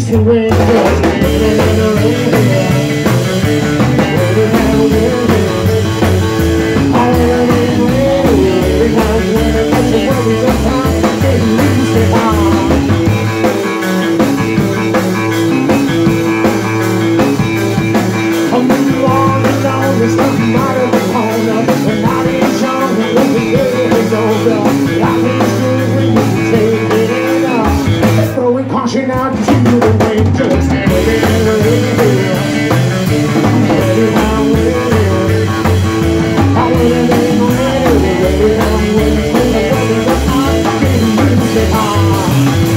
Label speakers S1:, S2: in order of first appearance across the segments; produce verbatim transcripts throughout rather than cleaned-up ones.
S1: used to win just living in the rain. Caution out to the wind, just living in the rain. Ready now, ready. I'm living in the rain. Ready now, ready. When the weather's up, I'm getting used to it.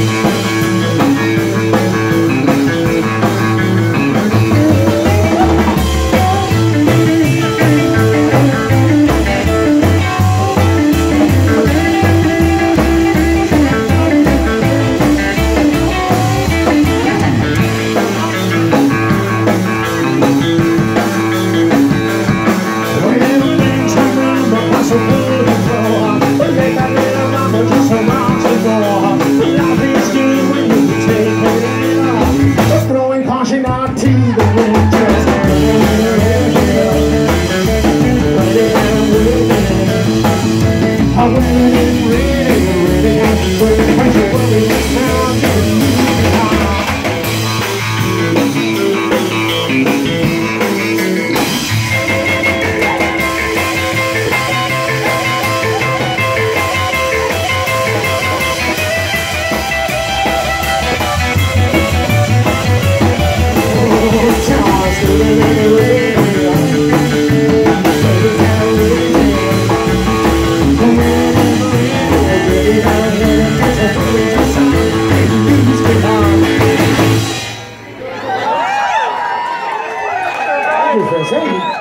S1: Thank you for saying.